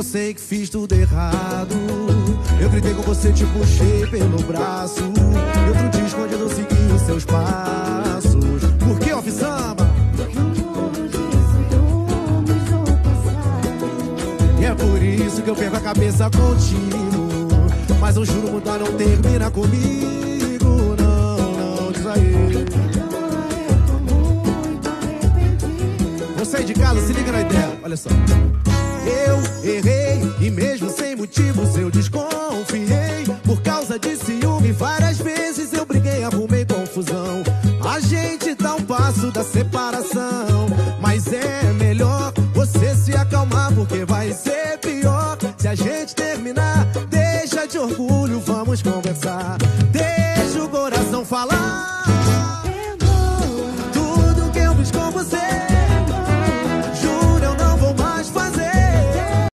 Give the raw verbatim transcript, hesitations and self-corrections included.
Eu sei que fiz tudo errado. Eu gritei com você, te puxei pelo braço. E outro dia escondido eu segui os seus passos. Por que, Off Samba? E é por isso que eu perco a cabeça contigo. Mas eu juro, mudar não termina comigo. Não, não, diz aí. Vou sair de casa, se liga na ideia. Olha só. Eu errei e mesmo sem motivos eu desconfiei. Por causa de ciúme várias vezes eu briguei, arrumei confusão. A gente dá um passo da separação, mas é melhor você se acalmar, porque vai ser pior se a gente terminar. Deixa de orgulho, vamos com